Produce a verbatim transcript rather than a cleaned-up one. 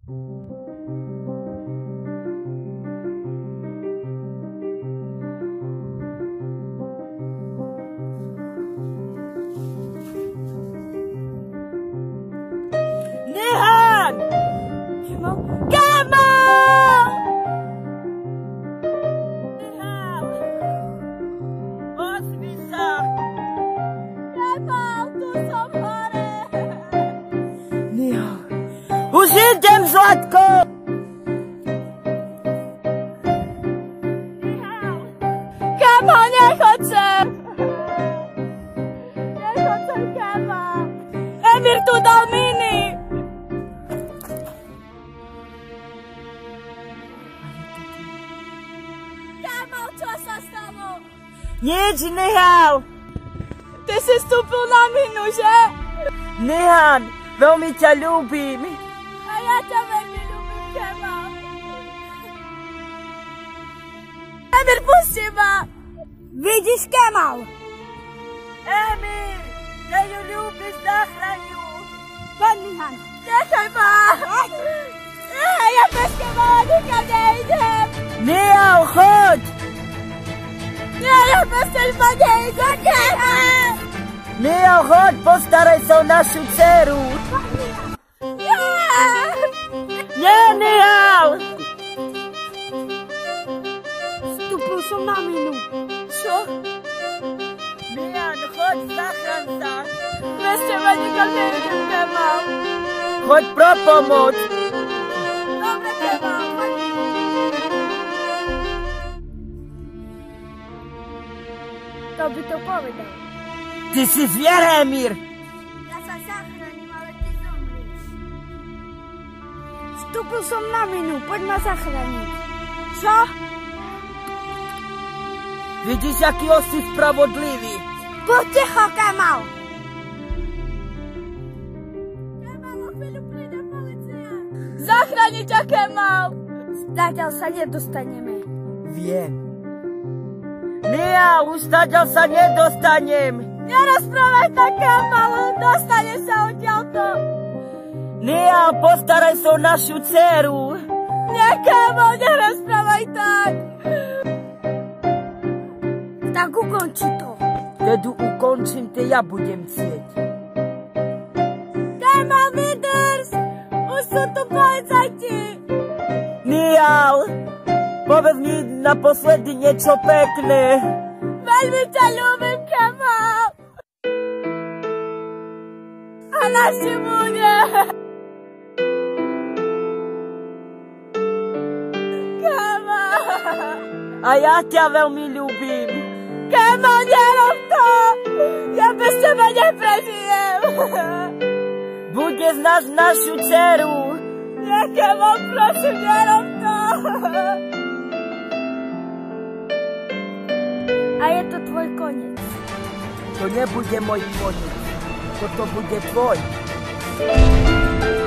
Nihan! Kemo! Kemo! Nihan! Ozvi sa! Kemo, tu som hore! Nihan! Už idem, Zlatko! Nihan! Kemo, nechoď sem! Nechoď sem, Kemo! Emir tu dal miny! Čo sa stalo? Nič, Nihan! Ty si vstúpil na minu, že? Nihan, veľmi ťa ľúbim. A ja ťa veľmi ľúbim, Kemo. Emir, pusti ma! Vidíš, Kemo? Emir, ja ju ľúbiš, zachraň ju. Poď, Nihan. Nechaj ma! Ja bez Kema nikam nejdem. Nihan, choď! Nie, ja bez teba nejdem! Nihan, choď, postaraj sa o našu dceru! Nie! Nie, Nihan! Vstúpil som na minu. Čo? Nihan, choď, zachraň sa! Bez teba nikam nejdem, Kemo! Choď pro pomoc! Dobre, Kemo, choď! To by to povedal. Ty si zvier, Emir! Ja sa zachránim, ale ty zomrieš. Vstúpil som na minu, poď ma zachrániť. Čo? Vidíš, aký si spravodlivý. Poď ticho, Kemo! Kemo, vo chvíľu príde policia. Zachráni ťa, Kemo! Zatiaľ sa nedostaneme. Viem. Nihan, už stadiaľ sa nedostanem. Nerozprávaj tak, Kemo, dostane sa odtiaľto. Nihan, postaraj sa o našu dceru. Nie, Kemo, nerozprávaj tak. Tak ukonči to. Keď ukončím, to ja budem cieť. Kemo, vydrž! Už sú tu policajti. Nihan, povedz mi naposledy niečo pekné. Veľmi ťa ľúbim, Kemo. A naši bude. Kemo. A ja ťa veľmi ľúbim. Kemo, nerob to. Ja bez teba neprežijem. Bude znaš našu dceru. Nie, Kemo, prosím, nerob to. A je to tvoj koniec. To nebude môj koniec. Toto bude tvoj.